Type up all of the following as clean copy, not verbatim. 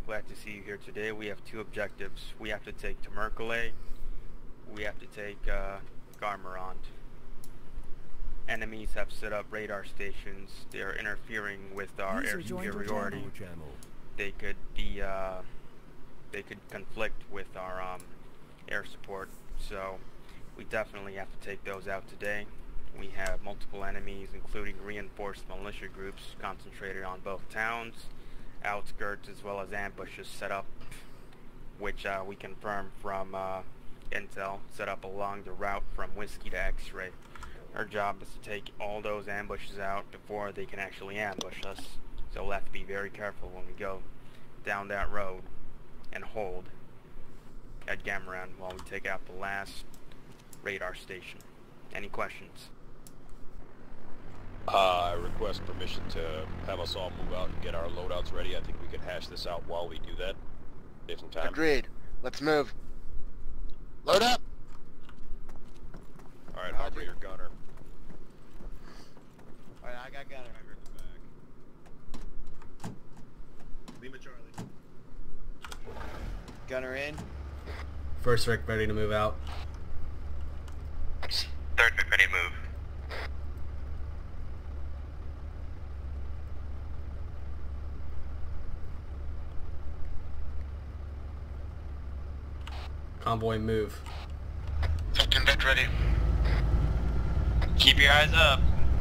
Glad to see you here today. We have two objectives. We have to take Timerkalay. We have to take Garmarant. Enemies have set up radar stations. They are interfering with our air superiority. They could be they could conflict with our air support. So we definitely have to take those out today. We have multiple enemies, including reinforced militia groups concentrated on both towns, outskirts, as well as ambushes set up, which we confirm from intel set up along the route from Whiskey to X-Ray. Our job is to take all those ambushes out before they can actually ambush us. So we'll have to be very careful when we go down that road and hold at Gamaran while we take out the last radar station. Any questions? I request permission to have us all move out and get our loadouts ready. I think we can hash this out while we do that. Save some time. Agreed. Let's move. Load up! Alright, Harbor, your gunner. Alright, I got gunner. Lima Charlie. Gunner in. First Rick ready to move out. Third Rick ready to move. Convoy move. Second vet ready. Keep your eyes up.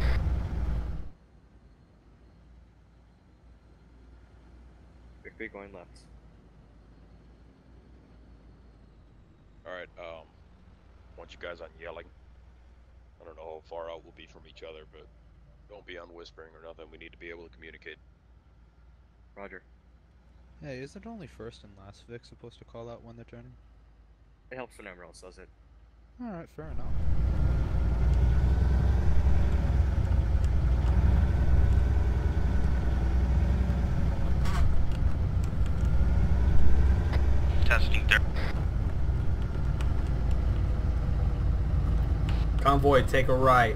Victory going left. Alright, want you guys on yelling. I don't know how far out we'll be from each other, but don't be on whispering or nothing. We need to be able to communicate. Roger. Hey, isn't only first and last Vic supposed to call out when they're turning? It helps when everyone else does it. Alright, fair enough. Testing there. Convoy, take a right.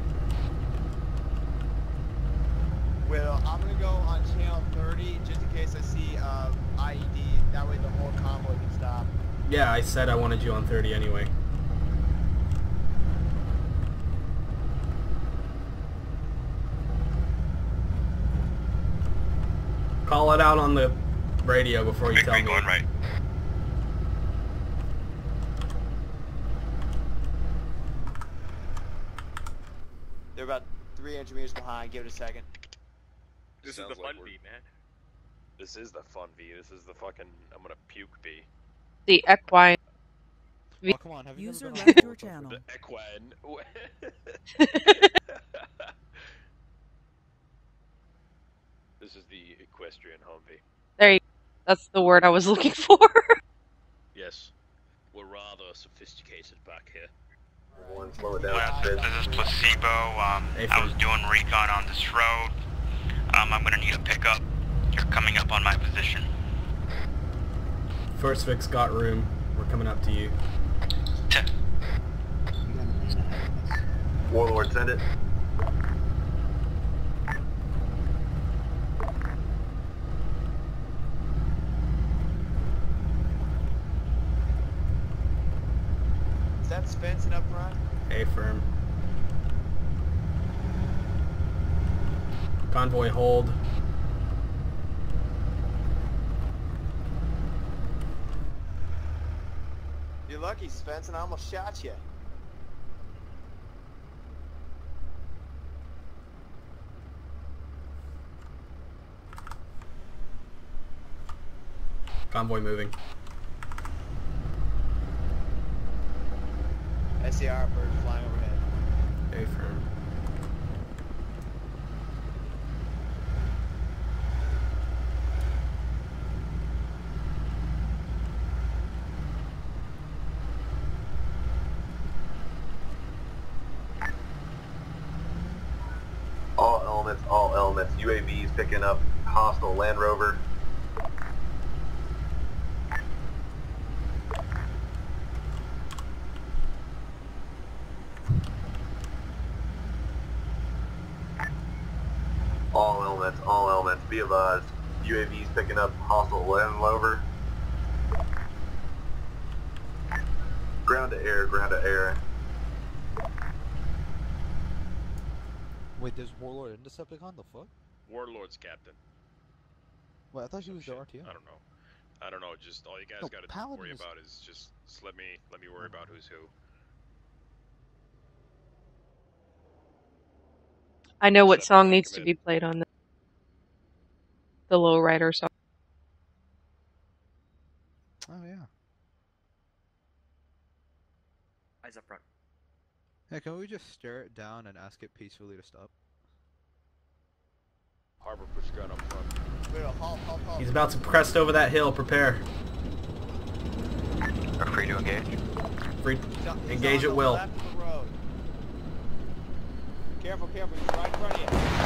Well, I'm gonna go on channel 30 just in case I see IED. That way the whole convoy can stop. Yeah, I said I wanted you on 30 anyway. Call it out on the radio before you tell me. Going right. They're about 300 meters behind. Give it a second. This is Sounds the fun like we're- beat, man. This is the fun V. This is the fucking I'm gonna puke V. The equine. Oh, come on, have you User never been on left a your roller coaster? channel. The equine. This is the equestrian Humvee. There you go. That's the word I was looking for. Yes. We're rather sophisticated back here. Slow it down. This is Placebo. I was doing recon on this road. I'm gonna need a pickup. You're coming up on my position. First Vic's got room. We're coming up to you. Warlord, send it. Is that fencing up front? A firm. Convoy hold. You're lucky, Svensson. I almost shot you. Convoy moving. SCR bird flying overhead. A firm. All elements. UAVs picking up hostile Land Rover. All elements, be advised. UAVs picking up hostile land lover. Ground to air, ground to air. Wait, there's Warlord and Decepticon? The fuck? Warlord's captain. Wait, I thought she was the Shit, RTO. I don't know. I don't know. Just all you guys got to worry about is just let me worry about who's who. I know what song Decepticon, needs come to in. be played on the lowrider song. Oh, yeah. Eyes up front. Hey, can we just stare it down and ask it peacefully to stop? Harbor, push your gun up front. Wait, halt. He's about to crest over that hill. Prepare. Are free to engage. Free. He's Engage on at the will. left of the road. Careful, he's right in front of you.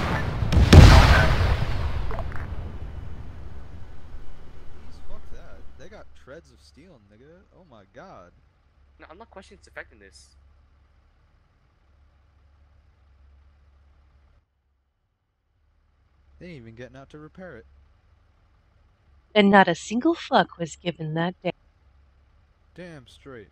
Jeez, fuck that. They got treads of steel, nigga. Oh my god. No, I'm not questioning its effectiveness. They ain't even getting out to repair it. And not a single fuck was given that day. Damn straight.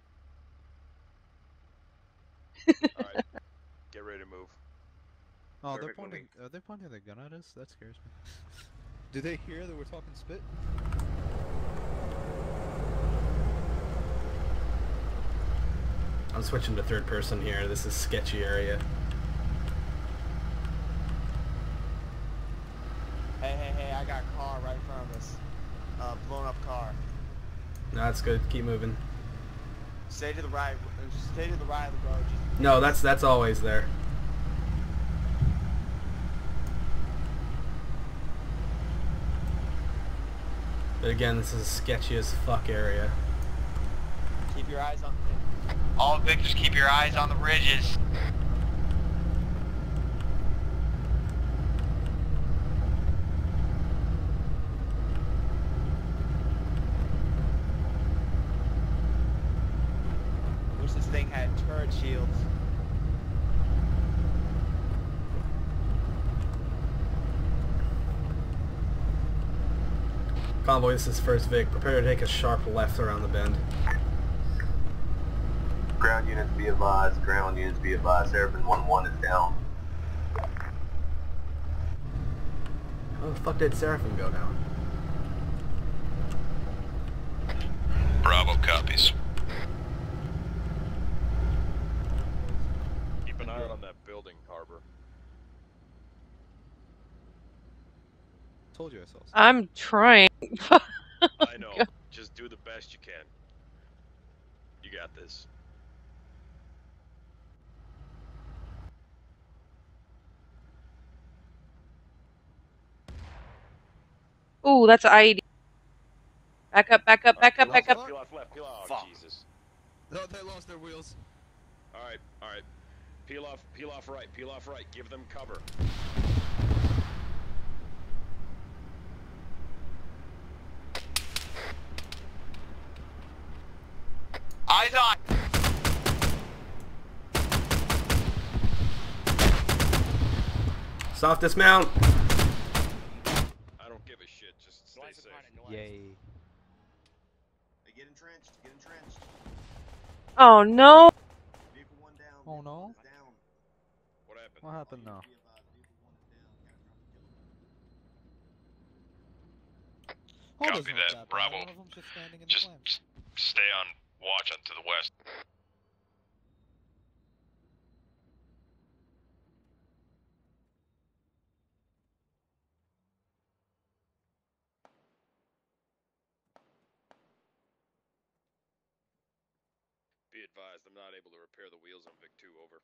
Alright, get ready to move. Oh, Perfect are they pointing their gun at us? That scares me. Do they hear that we're talking spit? I'm switching to third person here. This is sketchy area. Hey, I got a car right in front of us. Blown up car. No, that's good. Keep moving. Stay to the right of the road. Just No, that's always there. But again, this is a sketchy as fuck area. keep your eyes on... All victors, keep your eyes on the ridges. Wish this thing had turret shields. Convoy, this is first Vic. Prepare to take a sharp left around the bend. Ground units be advised, ground units be advised. Seraphim 1-1 is down. How the fuck did Seraphim go down? Bravo copies. Keep an eye out on that building, Harbor. Told you I saw something. I'm trying. I know. Just do the best you can. You got this. Ooh, that's an IED. Back up. Peel off left. Oh, Fuck. Jesus. No, they lost their wheels. Alright. Peel off right. Give them cover. Eyes on! Soft dismount. I don't give a shit. Just stay safe. Yay. Hey, get entrenched. Oh no. Vehicle 1 down. Oh no. Down. What happened? What happened now? Oh, Copy there's no that, trap. Bravo. One of them's just standing in the Just flames. stay on watch to the west. Be advised, I'm not able to repair the wheels on Vic 2, over.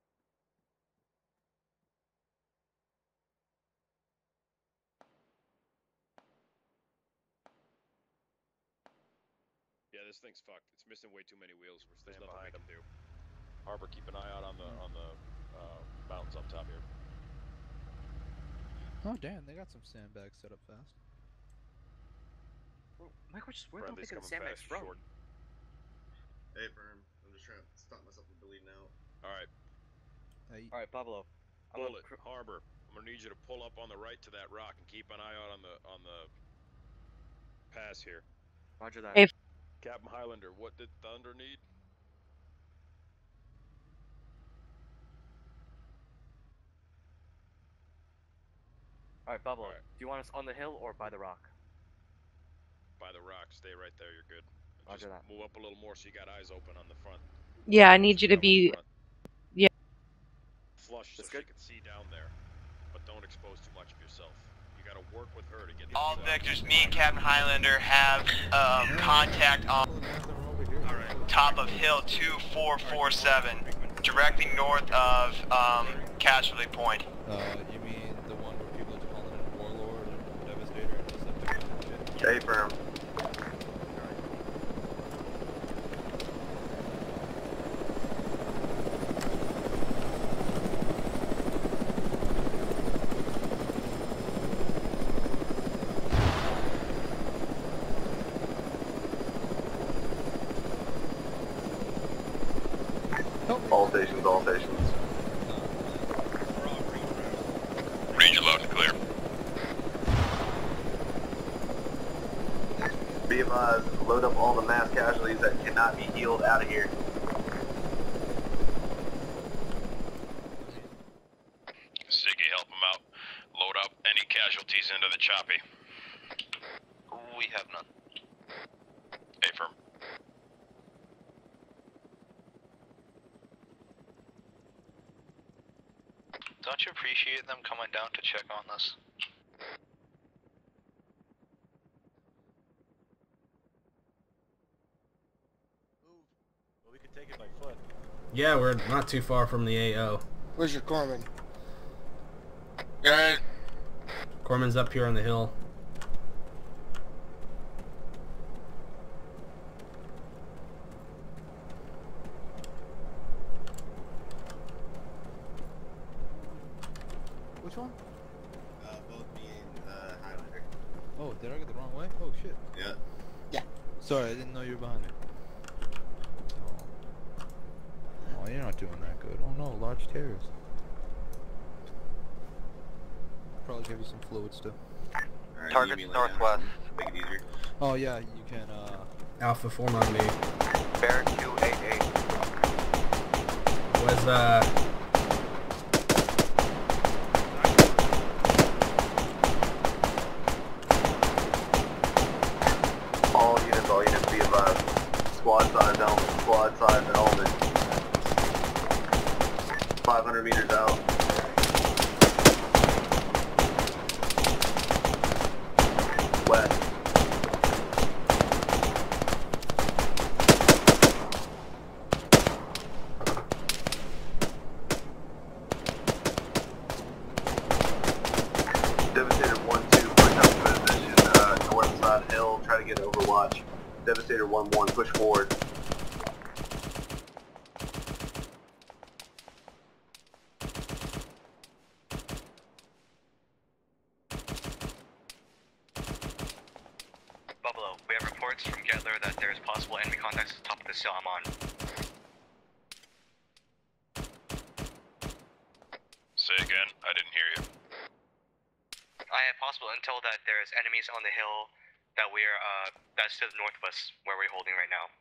Yeah, this thing's fucked. It's missing way too many wheels. There's nothing I can do. Harbor, keep an eye out on the mountains up top here. Oh damn, they got some sandbags set up fast. My question is, where are they Friendly's picking the coming sandbags fast, from? short. Hey, firm. I'm just trying to stop myself from bleeding out. Alright, Alright, Bubalo. Bullet, Harbor. I'm gonna need you to pull up on the right to that rock and keep an eye out on the pass here. Roger that. Hey. Captain Highlander, what did Thunder need? Alright, Bubble, do you want us on the hill or by the rock? By the rock, stay right there, you're good. Roger that. Move up a little more so you got eyes open on the front. Yeah, I need you to be... Yeah. Flush so she can see down there, but don't expose too much of yourself. You gotta work with her to get... All vectors, me and Captain Highlander have contact on top of hill 2447, directly north of casualty point. You mean the one where people are calling it Warlord and Devastator and stuff? Stay firm. All stations, all stations. Read you loud and clear. Be advised, load up all the mass casualties that cannot be healed out of here. Ziggy, help him out. Load up any casualties into the choppy. We have none. A-firm. Don't you appreciate them coming down to check on this? Well, we could take it by foot. Yeah, we're not too far from the AO. Where's your corpsman? Alright. Corman's up here on the hill. Which one? Both me and Highlander. Oh, did I get the wrong way? Oh shit. Yeah. Yeah. Sorry, I didn't know you were behind me. Oh, you're not doing that good. Oh no, large tears. Probably give you some fluids too. Right, Target's northwest. Make it easier. Oh yeah, you can Alpha, form on me. Bear 288. Was, All units be advised. Squad size element. 500 meters out. West. Devastator 1-2, push up to position, north side hill, try to get overwatch. Devastator 1-1, push forward. Bubalo, we have reports from Getler that there is possible enemy contacts at the top of this hill I'm on. Say again, I didn't hear you. I have possible intel that there is enemies on the hill that we are, that's to the northwest, where we're holding right now.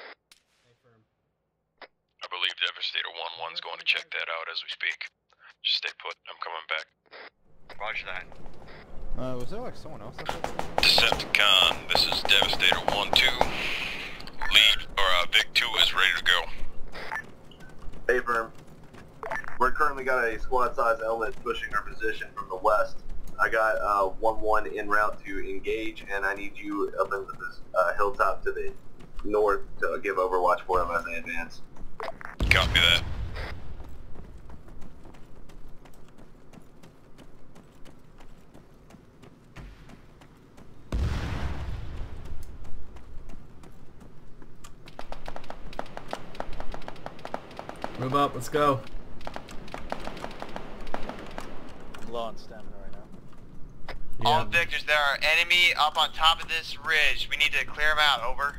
I believe Devastator 1-1's going to check that out as we speak. Just stay put, I'm coming back. Roger that. was there like someone else up there? Decepticon, this is Devastator 1-2. Lead, or Vic 2 is ready to go. Hey, firm. We're currently got a squad size element pushing our position from the west. I got 1-1 en route to engage, and I need you up into this hilltop to the north to give overwatch for them as they advance. Copy that. Move up, let's go. I'm low on stamina right now. Yeah. All Victors, there are enemy up on top of this ridge. We need to clear them out, over.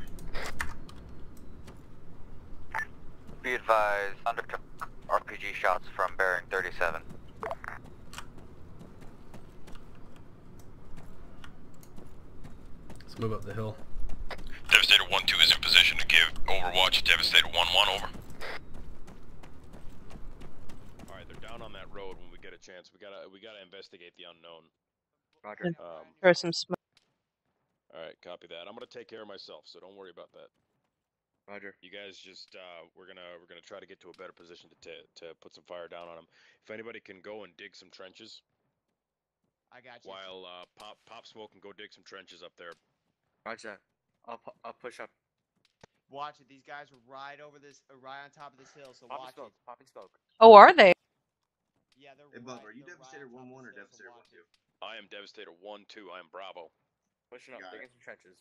Be advised, under RPG shots from bearing 37. Let's move up the hill. Devastator 1-2 is in position to give overwatch to Devastator 1-1, over. Alright, they're down on that road when we get a chance. We gotta investigate the unknown. Roger. Throw some smoke. Alright, copy that. I'm gonna take care of myself, so don't worry about that. Roger. You guys just, we're gonna try to get to a better position to put some fire down on them. If anybody can go and dig some trenches. I got you. While, Pop Smoke can go dig some trenches up there. Roger that. I'll push up. Watch it. These guys are right over this, right on top of this hill. So watch it. Popping smoke. Oh, are they? Yeah, they're Hey, Bub, are you Devastator 1-1 or Devastator 1-2? I am Devastator 1-2. I am Bravo. Pushing up, digging some trenches.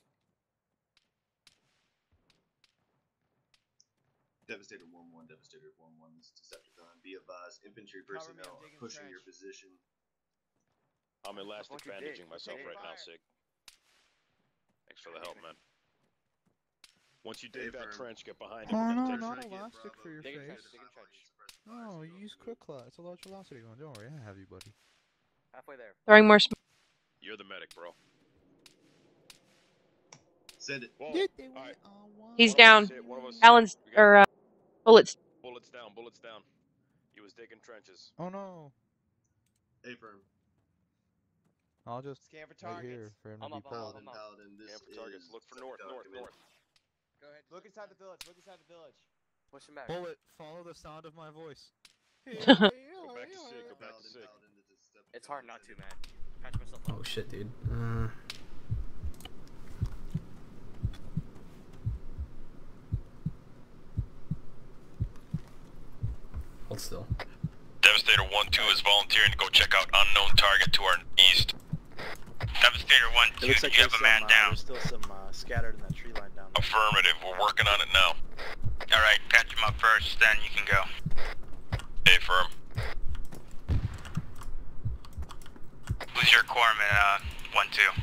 Devastator 1-1, Devastator 1-1, this is Decepticon. Be advised, infantry personnel are pushing your position. I'm elastic bandaging myself right now, Sig. Thanks for the help, man. Once you dig that trench, get behind it. Oh We're no, gonna not take elastic for your face. No, use quick claw. It's a large velocity one. Don't worry, I have you, buddy. Halfway there. Throwing more smoke. You're the medic, bro. Send it. Whoa. Alright. He's down. Alan's, or, bullets. Bullets down, bullets down. He was digging trenches. Oh no. A firm. I'll just scan for wait targets. here for him to be pulled. Paladin, this Scan for targets. Look for north. Go ahead. Look inside the village. Look inside the village. Push him back. Bullet, follow the sound of my voice. Go back to Sig, go back to Sig. It's hard not to, man. Catch myself up. Oh shit, dude. Hold still. Devastator 1-2 is volunteering to go check out unknown target to our east. Devastator 1-2, looks like you have a man down. There's still some scattered in that tree line down there. Affirmative, we're working on it now. Alright, patch him up first, then you can go. A firm. Who's your corpsman, 1-2?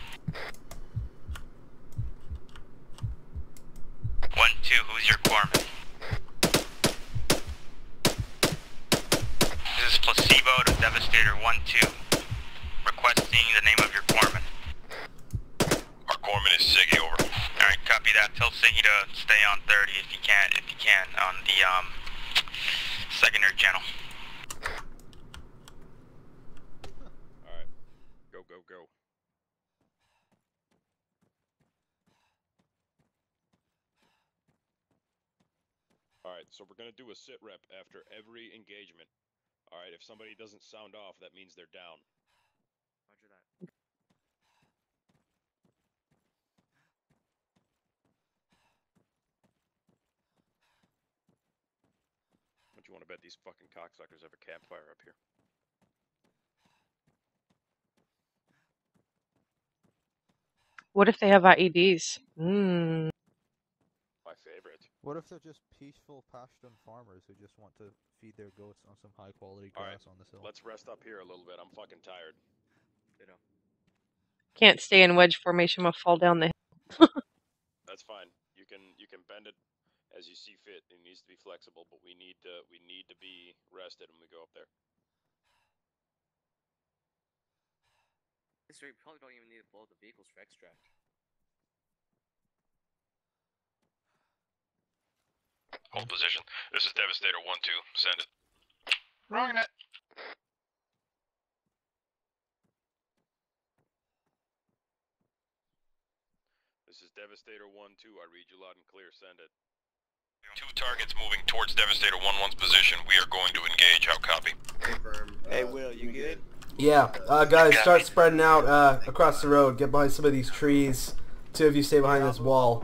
1-2, who's your corpsman? This is Placebo to Devastator 1-2. Requesting the name of your corpsman. Our corpsman is Siggy, over. Alright, copy that. Tell Siggy to stay on 30 if you can, on the, secondary channel. Alright. Go. Alright, so we're gonna do a sit rep after every engagement. Alright, if somebody doesn't sound off, that means they're down. Roger that. Don't you want to bet these fucking cocksuckers have a campfire up here? What if they have IEDs? Mmm. My favorite. What if they're just peaceful Pashtun farmers who just want to feed their goats on some high quality grass on this hill? Let's rest up here a little bit. I'm fucking tired. You know. Can't stay in wedge formation, I'll fall down the hill. That's fine. You can bend it as you see fit. It needs to be flexible, but we need to be rested when we go up there. We probably don't even need to blow the vehicles for extract. Hold position. This is Devastator 1-2. Send it. Wrong net. This is Devastator 1-2. I read you loud and clear. Send it. 2 targets moving towards Devastator 1-1's position. We are going to engage. How copy? Confirm. Hey, Will, you good? Yeah, guys, start spreading out across the road. Get behind some of these trees. 2 of you stay behind this wall.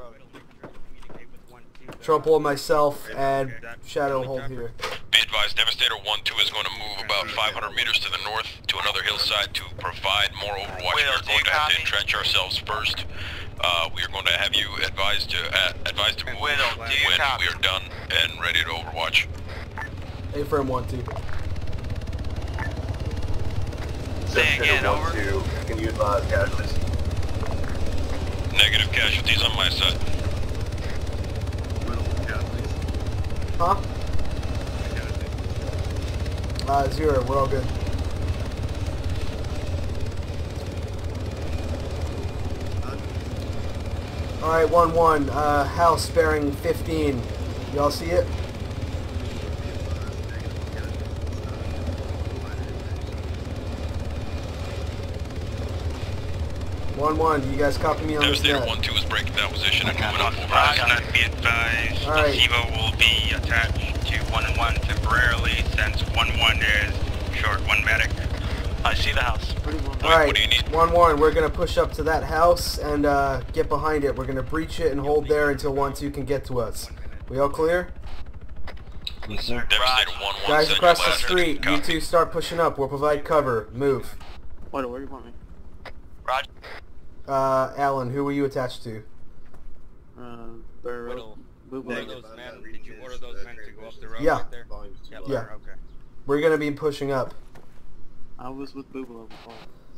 Tropple, myself, and Shadow hold here. Be advised, Devastator 1-2 is going to move about 500 meters to the north to another hillside to provide more overwatch. We are going to have to entrench ourselves first. We are going to have you advised to move when we are done and ready to overwatch. A firm 1-2. Say again, over. Can you advise casualties? Negative casualties on my side. Huh? 0, we're all good. Alright, 1-1. House bearing 15. Y'all see it? One, you guys copy me on this net? 1-2 is breaking down position and moving up. Be advised, Alright. Evo will be attached to 1-1 temporarily since 1-1 is short 1 medic. I see the house. Alright, 1-1, we're going to push up to that house and get behind it. We're going to breach it and hold there until 1-2 can get to us. We all clear? Yes, sir. Devastator 1-1. Guys across the street, you two start pushing up. We'll provide cover. Move. Where do you want me? Roger. Alan, who were you attached to? Whittle. Did you order those men to go up the road Yeah. right there? Yeah. Okay. We're going to be pushing up. I was with Bubalo before.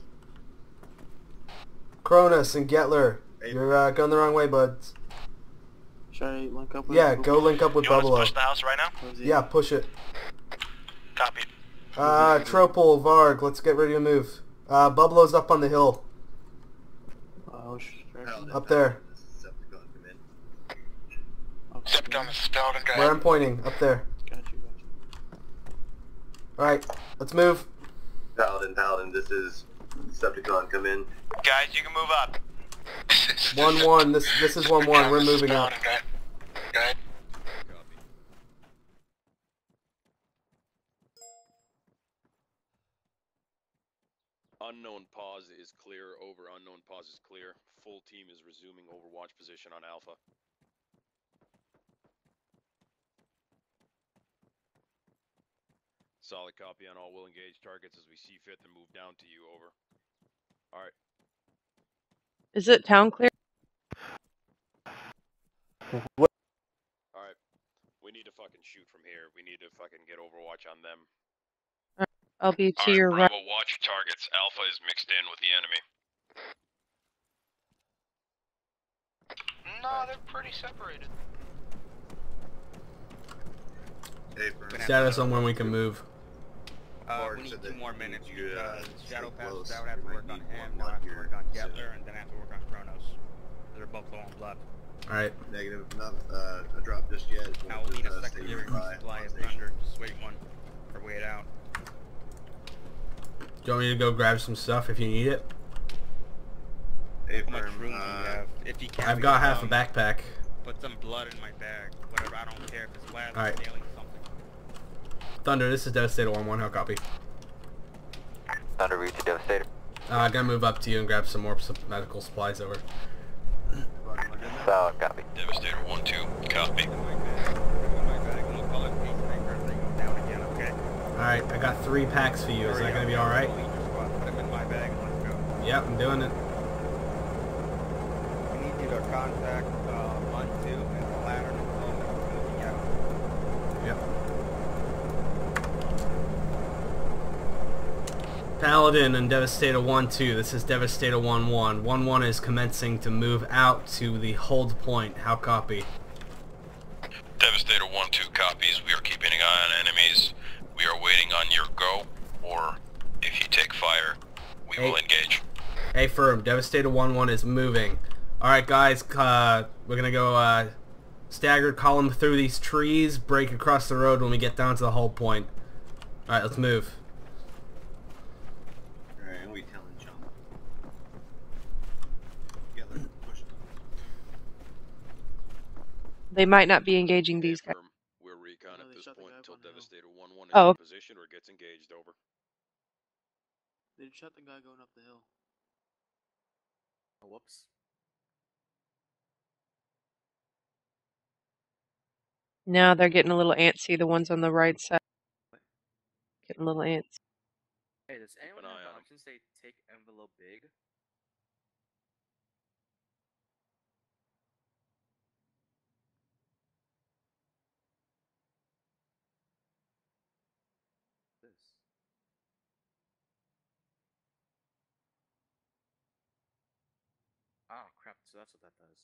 Cronus and Getler, you're going the wrong way, buds. Should I link up with Yeah, go link up with Bubalo. You want us to push the house right now? Yeah, push it. Copy. Tropol, Varg, let's get ready to move. Bubalo's up on the hill. Oh, Up there. Septicon, this is Paladin, go Where I'm pointing, up there. Alright, let's move. Paladin, this is Septicon, come in. Guys, you can move up. 1-1, this is 1-1, we're moving up. Go ahead. Unknown pause is clear, over. Unknown pause is clear. Full team is resuming overwatch position on Alpha. Solid copy on all. Will engage targets as we see fit and move down to you, over. Alright. Is it town clear? Alright. We need to fucking shoot from here. We need to fucking get overwatch on them. I'll be to your right. Bravo, watch your targets. Alpha is mixed in with the enemy. No, they're pretty separated. Status on when we can move. We need 2 more minutes. Shadow passes out, have to work on him, now have to work on Getler, and then have to work on Kronos. They're both low on blood. Alright. Negative, not a drop just yet. Now we'll need a secondary supply of Thunder, just wait one, or wait out. Do you want me to go grab some stuff if you need it? How much room do you have? If you can, I've got half a backpack. Put some blood in my bag. Whatever, I don't care if it's plasma, Alright. scaling, something. Thunder, this is Devastator 1-1, how copy? Thunder, read to Devastator. I'm gonna move up to you and grab some more medical supplies over. Solid copy. Devastator 1-2, copy. Alright, I got 3 packs for you. Is that gonna be alright? Put them in my bag and let's go. Yep, I'm doing it. We need you to contact 1-2 and the ladder and tell them that we're moving out. Yep. Paladin and Devastator 1-2. This is Devastator 1-1. 1-1 is commencing to move out to the hold point. How copy? Devastator 1-2 copies. We are keeping an eye on enemies. We are waiting on your go, or if you take fire, we will engage. A firm. Devastator 1-1 is moving. Alright guys, we're gonna go staggered column through these trees, break across the road when we get down to the hold point. Alright, let's move. Alright, and we telling jump. They might not be engaging these guys. We're recon at this point until Devastator 1-1 is Oh. in position or gets engaged, over. They shot the guy going up the hill. Oh, whoops. Now they're getting a little antsy, the ones on the right side. Getting a little antsy. Hey, does anyone have the option say take envelope big? Oh crap, so that's what that does.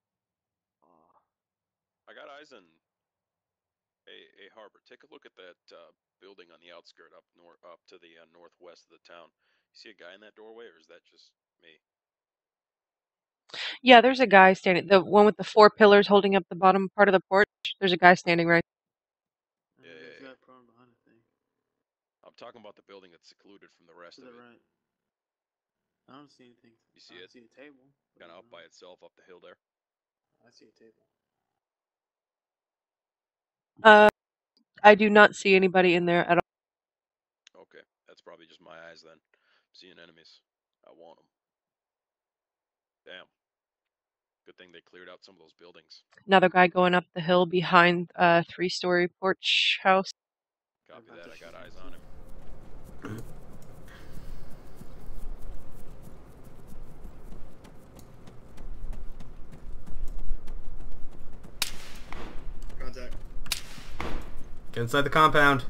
I got eyes on E.Harbor. Take a look at that building on the outskirt up to the northwest of the town. You see a guy in that doorway, or is that just me? Yeah, there's a guy standing. The one with the 4 pillars holding up the bottom part of the porch. There's a guy standing right. Yeah. I'm talking about the building that's secluded from the rest of it. Right. I don't see anything. You see I it? see a table. Kind of up by itself up the hill there. I see a table. I do not see anybody in there at all. Okay, that's probably just my eyes then. I'm seeing enemies. I want them. Damn. Good thing they cleared out some of those buildings. Another guy going up the hill behind a 3-story porch house. Copy that. I got eyes on him. Contact. Get inside the compound.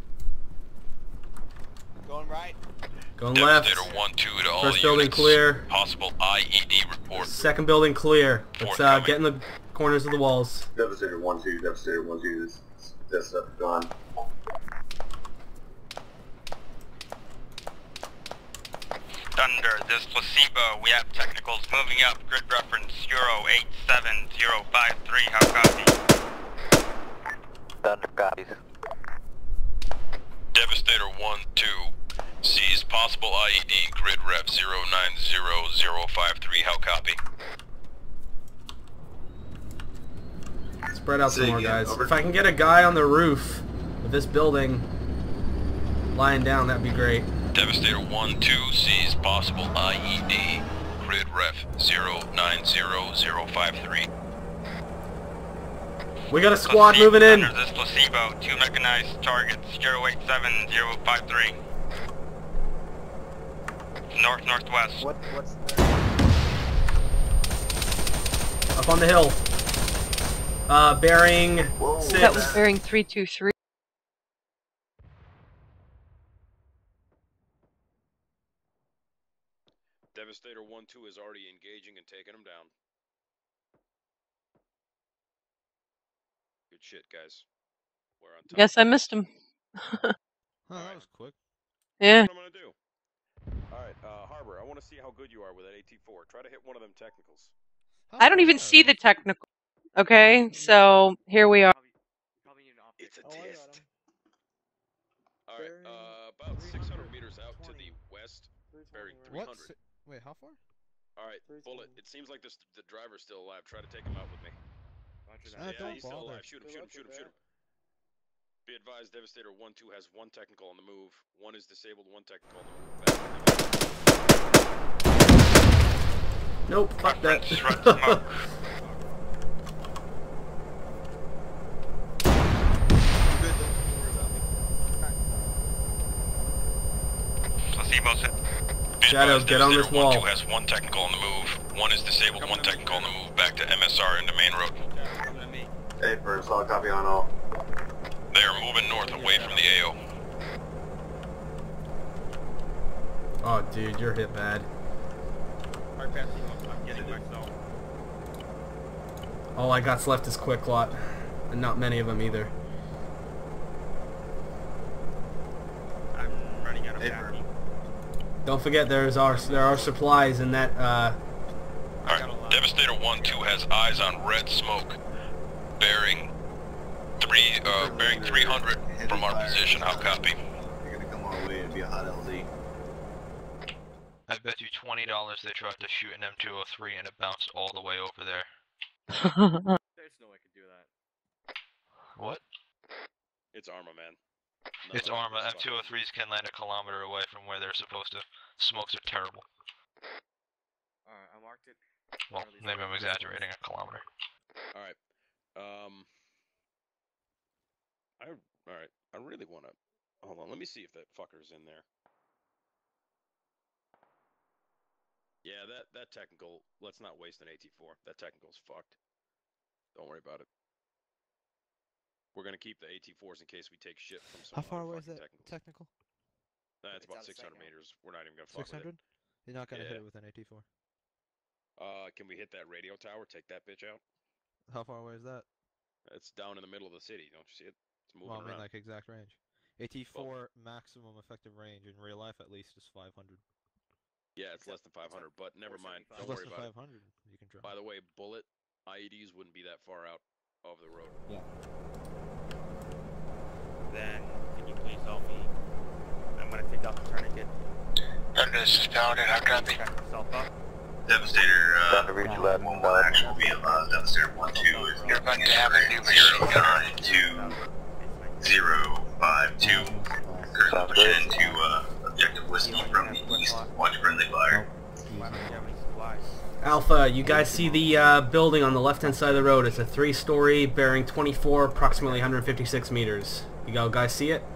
Going right. Going left. Devastator 1-2 to all First building units. clear. Possible IED report. Second building clear. Let's get in the corners of the walls. Devastator 1-2. Devastator 1-2. This stuff is gone. Thunder, this placebo. We have technicals moving up. Grid reference 087053. How copy? Thunder copies. Devastator 1-2 sees possible IED. Grid ref 090053. How copy? Spread out some more guys. If I can get a guy on the roof of this building lying down, that'd be great. Devastator 1-2 sees possible IED. Grid ref 090053. We got a squad moving in. Thunder, this placebo. 2 mechanized targets 087053. North-northwest. What's Up on the hill. Bearing 6. That was bearing 323. Devastator 1-2 is already engaging and taking him down. Good shit, guys. We're on top. Guess I missed him. Oh, that was quick. Yeah. What I'm gonna do? Alright, Harbor, I want to see how good you are with that AT4. Try to hit one of them technicals. I don't even see the technical. Okay, so here we are. It's a test. Alright, about 600 meters out to the west, bearing 300. What? Wait, how far? Alright, Bullet, it seems like the driver's still alive. Try to take him out with me. Yeah, he's still alive. Shoot him, shoot him, shoot him, shoot him. Be advised, Devastator 1-2 has 1 technical on the move. 1 is disabled, 1 technical on the move. Nope, fuck that. Placebo set. Shadow, get on this wall. 1-2 has 1 technical on the move. 1 is disabled, 1 technical on the move. Back to MSR into main road. Hey, first, I'll copy on all. They are moving north away from the AO. Oh, dude, you're hit bad. I'm getting myself. All I got's left is quick lot, and not many of them either. I'm running out of battery. Don't forget, there are supplies in that. Alright, Devastator 1-2 has eyes on red smoke, bearing 300 from our position. How copy? You're gonna come our way and be a hot LZ. I bet you $20 they tried to shoot an M203 and it bounced all the way over there. There's no way I could do that. What? It's Arma, man. It's Arma. M203s can land a kilometer away from where they're supposed to. Smokes are terrible. Alright, I marked it. Well, maybe I'm exaggerating a kilometer. Alright. Alright. I really want to... Hold on, let me see if that fucker's in there. Yeah, that technical... Let's not waste an AT4. That technical's fucked. Don't worry about it. We're gonna keep the AT4s in case we take shit from some How far away is that technical? It's about 600 meters. We're not even gonna fuck 600? with it. You're not gonna hit Yeah. it with an AT4. Can we hit that radio tower? Take that bitch out? How far away is that? It's down in the middle of the city. Don't you see it? It's moving Well, I mean, around. like exact range. AT4 maximum effective range in real life at least is 500. Yeah, it's less than 500, but never mind. Don't Less worry than about 500. it. You can drop. By the way, bullet IEDs wouldn't be that far out of the road. Yeah. Then, can you please help me? I'm gonna take out the tourniquet. Thunder, this is Paladin. How copy? Check myself up. Devastator, Thunder, reach 11. 1-1 actual be Devastator 1-2 is You're about to have a new machine gunner. 9052. Currently pushing into objective whiskey from the east. Watch friendly fire. Why don't you have any supplies? Alpha, you guys see the building on the left-hand side of the road. It's a 3-story, bearing 24, approximately 156 meters. You guys see it?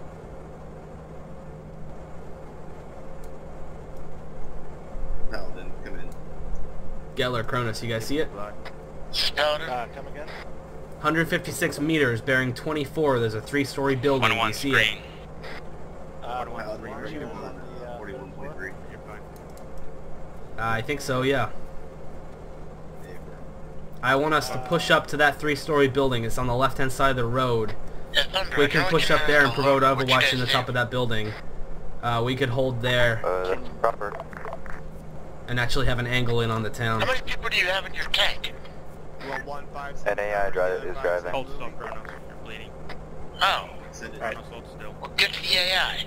Paladin, come in. Gettler, Cronus, you guys see it? Paladin. Come again? 156 meters, bearing 24. There's a 3-story building. Do you see it? 41.3. I think so, yeah. I want us to push up to that 3-story building. It's on the left-hand side of the road. Yeah, Thunder, We can push up there and promote Overwatch in the top of that building. We could hold there That's proper. and actually have an angle in on the town. How many people do you have in your tank? An AI driver is driving. Hold still, Kronos. You're bleeding. Oh. Kronos, hold still. Well, good for the AI.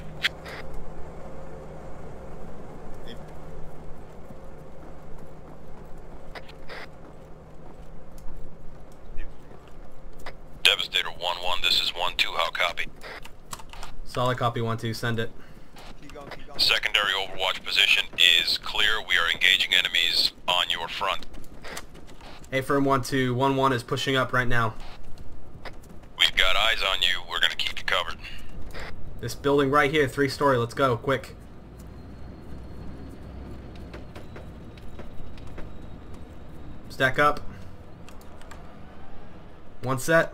Devastator 1-1, this is 1-2, how copy? Solid copy, 1-2, send it. Secondary Overwatch position is clear. We are engaging enemies on your front. A-firm 1-2, 1-1 is pushing up right now. We've got eyes on you. We're gonna keep you covered. This building right here, 3-story, let's go, quick. Stack up. One set.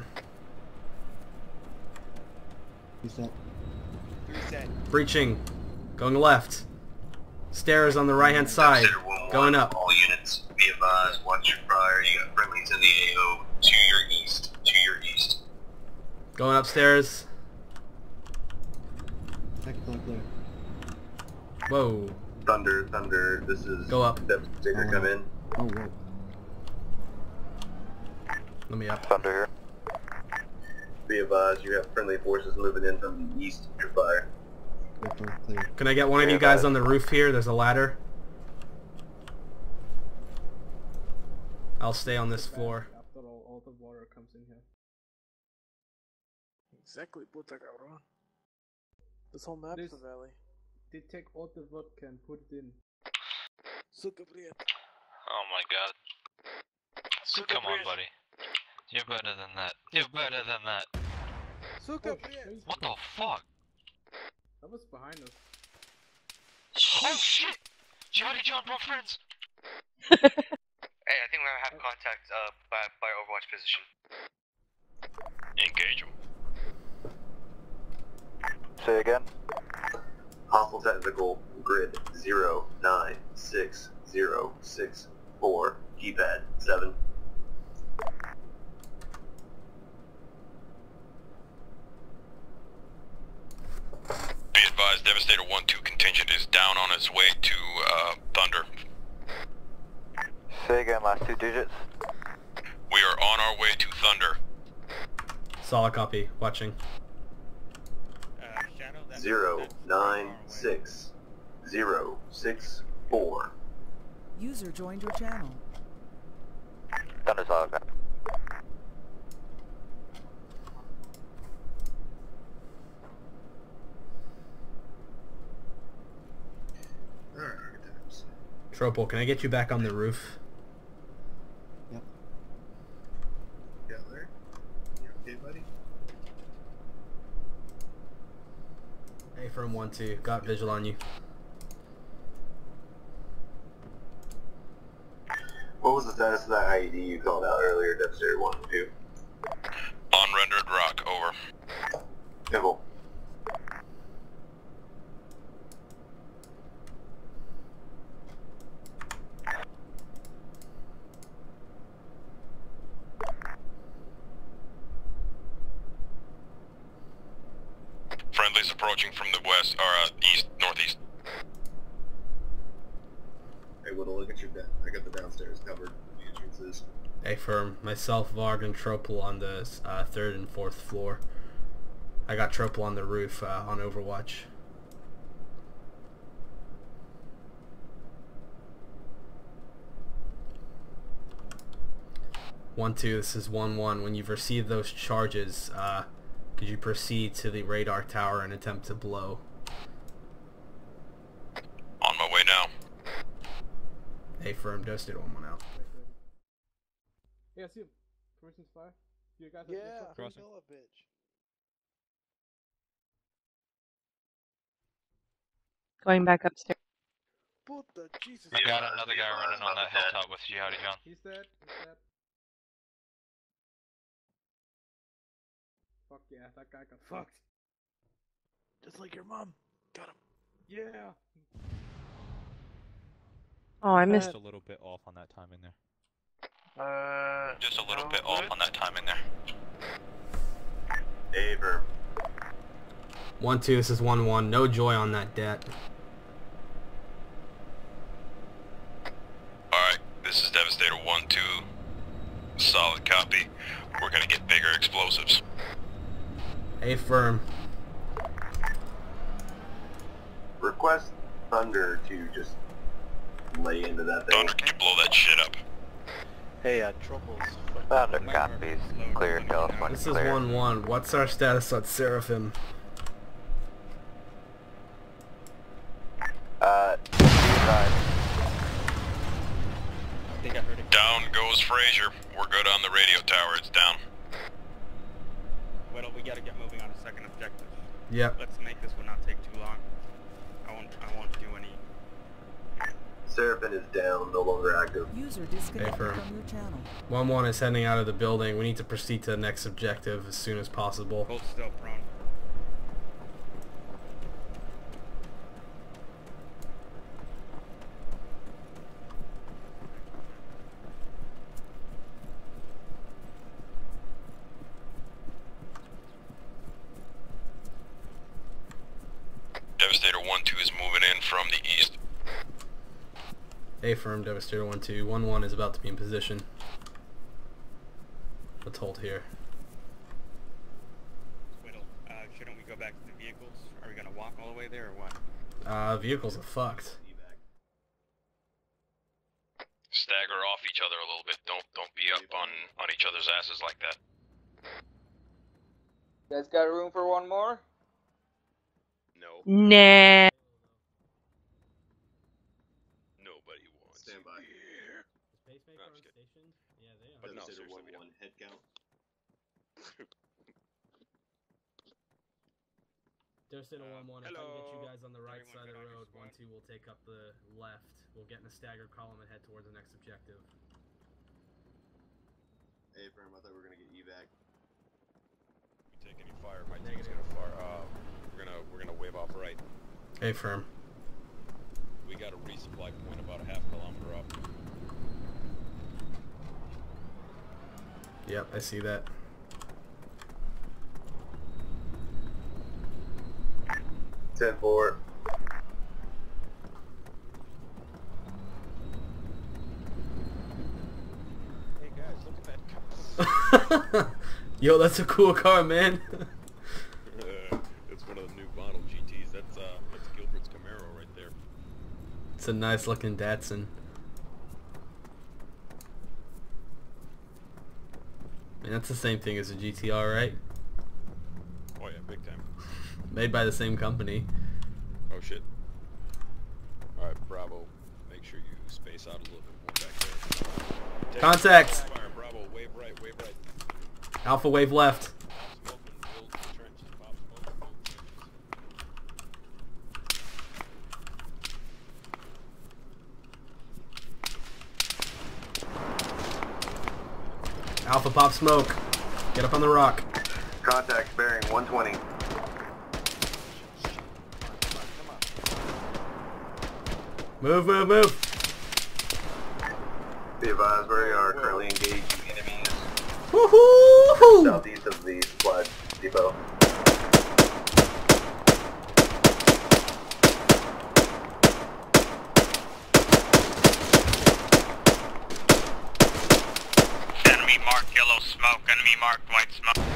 Breaching. Going left. Stairs on the right-hand side. Going up. All units, be advised, watch your fire. You got friendlies in the AO to your east. To your east. Going upstairs. Whoa. Thunder, this is... Go up. Devastator, come in. Let me up. Thunder here. Be advised, you have friendly forces moving in from the east to your fire. Can I get one of you guys on the roof here? There's a ladder. I'll stay on this floor. After all the water comes in here. Exactly, puta cabrón. This whole map's the valley. They take all the vodka and put it in. Suka Priet. Oh my god. Come on, buddy. You're better than that. You're better than that. Suka Priet. What the fuck? That was behind us. Oh shit! Johnny John, bro, friends! Hey, I think we have contact by Overwatch position. Engage them. Say again. Hostile technical grid 096064 keypad 7. Be advised, Devastator 1-2 contingent is down on its way to Thunder. Say again, last 2 digits. We are on our way to Thunder. Solid copy. Watching. 096064. User joined your channel. Thunder solid copy. Tropol, can I get you back on the roof? Yep. Gettler? You okay, buddy? Hey, firm 1-2. Got visual on you. What was the status of that IED you called out earlier, Devastator 1-2? On rendered rock, over. Cool. Friendlies approaching from the west, or east, northeast. I got the downstairs covered. The entrances. A-firm. Myself, Varg, and Tropel on the 3rd and 4th floor. I got Tropel on the roof on Overwatch. One, two. This is 1-1. When you've received those charges, could you proceed to the radar tower and attempt to blow? On my way now. A-firm. Dusted 1-1 out. Yeah, see him. Permissions fire. You guys Yeah, Crossing. kill a bitch. Going back upstairs. Puta, Jesus. I got another guy running on that hilltop with you, howdy John. He's dead. He's dead. Fuck yeah, that guy got fucked. Just like your mom. Got him. Yeah. Oh, I missed. Just a little bit off on that timing there. Just a little bit off on that timing there. Aver. 1-2. This is 1-1. No joy on that debt. Alright, this is Devastator 1-2. Solid copy. We're gonna get bigger explosives. A-firm. Request Thunder to just lay into that thing. Thunder, can you blow that shit up? Hey, Troubles. Thunder copies. Clear, tell us when This clear. is 1-1. What's our status on Seraphim? I think I heard it. Down goes Frazier. We're good on the radio tower, it's down. Well, we gotta get moving on a second objective. Yep. Let's make this one not take too long. I won't do any. Seraphim is down, no longer active. User disconnected A-firm. from your channel. 1-1 is heading out of the building. We need to proceed to the next objective as soon as possible. Both still prone. Devastator 1-2 is moving in from the east. A-firm, Devastator 1-2. 1-1 is about to be in position. Let's hold here. Whittle, shouldn't we go back to the vehicles? Are we gonna walk all the way there or what? Vehicles are fucked. Stagger off each other a little bit. Don't be up on each other's asses like that. You guys got room for one more? No. Nah. Nobody wants. Stand by. Pacemaker on station? Yeah, they are. But no, Devastator seriously, we 1-1 head count. Devastator 1-1, if I can get you guys on the right Everyone side of the get on your road, squad. 1-2 will take up the left. We'll get in a staggered column and head towards the next objective. A-firm, I thought we were gonna get evac. If we take any fire, my team's gonna fire. We're gonna wave off right. A-firm. We got a resupply point about a half kilometer up. Yep, I see that. $10-4. Hey guys, look at that car. Yo, that's a cool car, man. It's one of the new model GTs. That's Gilbert's Camaro right there. It's a nice looking Datsun. Man, that's the same thing as a GTR, right? Oh yeah, big time. Made by the same company. Oh shit. Alright, Bravo. Make sure you space out a little bit more back there. Take Contact! fire, Bravo. Wave right, wave right. Alpha wave left. Smoking, build the trenches. Pop smoke, build trenches. Alpha pop smoke. Get up on the rock. Contact bearing 120. Move, move, move. Be advised, we are currently engaging enemies Woohoo! southeast of the supply depot. smoke. Enemy marked white smoke.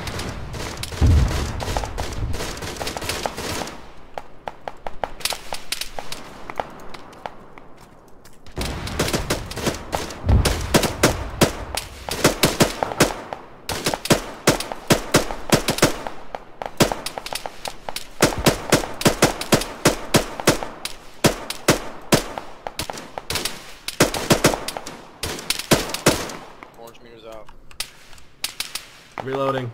Orange meter's out. Reloading.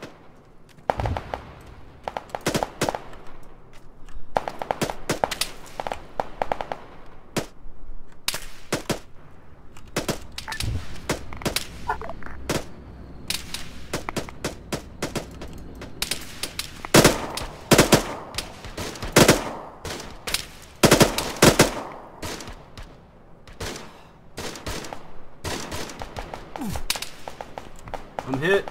I'm hit.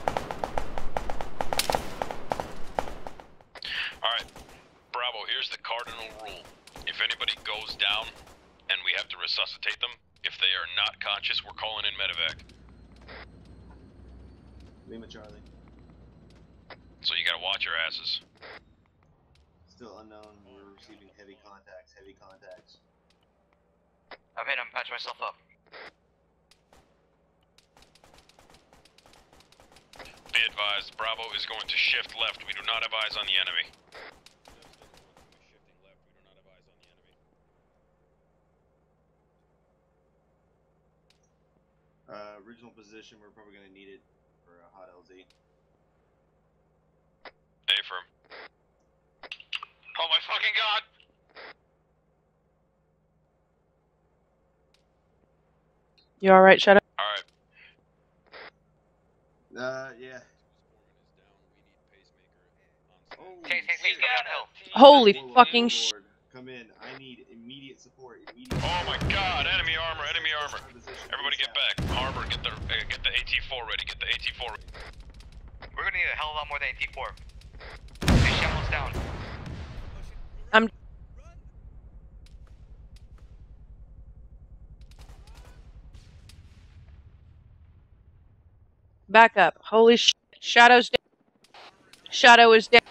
Alright, Bravo, here's the cardinal rule. If anybody goes down and we have to resuscitate them, if they are not conscious, we're calling in medevac. Lima Charlie. So you gotta watch your asses. Still unknown. We're receiving heavy contacts. Heavy contacts. I'm hit. I'm patching myself up. Be advised, Bravo is going to shift left. We do not have eyes on the enemy. Original position, we're probably going to need it for a hot LZ. Affirm. Oh my fucking god! You alright, Shadow? Alright. Yeah. Holy fucking sh! Come in. I need immediate support. Oh my god, enemy armor, enemy armor. Everybody get back. Harbor, get the AT-4 ready, get the AT-4 ready. We're gonna need a hell of a lot more than AT-4. Hey, Shambles down. I'm... Back up. Holy sh! Shadow's down. Shadow is down.